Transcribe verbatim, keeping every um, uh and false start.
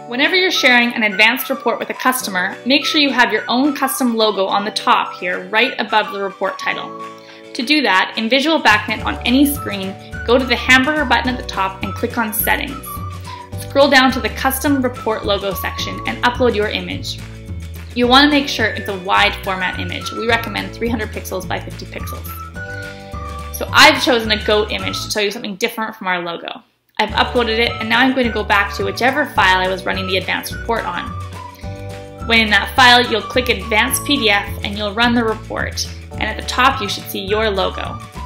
Whenever you're sharing an advanced report with a customer, make sure you have your own custom logo on the top here, right above the report title. To do that, in Visual BACnet on any screen, go to the hamburger button at the top and click on Settings. Scroll down to the Custom Report Logo section and upload your image. You'll want to make sure it's a wide format image. We recommend three hundred pixels by fifty pixels. So I've chosen a goat image to show you something different from our logo. I've uploaded it, and now I'm going to go back to whichever file I was running the advanced report on. When in that file, you'll click Advanced P D F and you'll run the report, and at the top you should see your logo.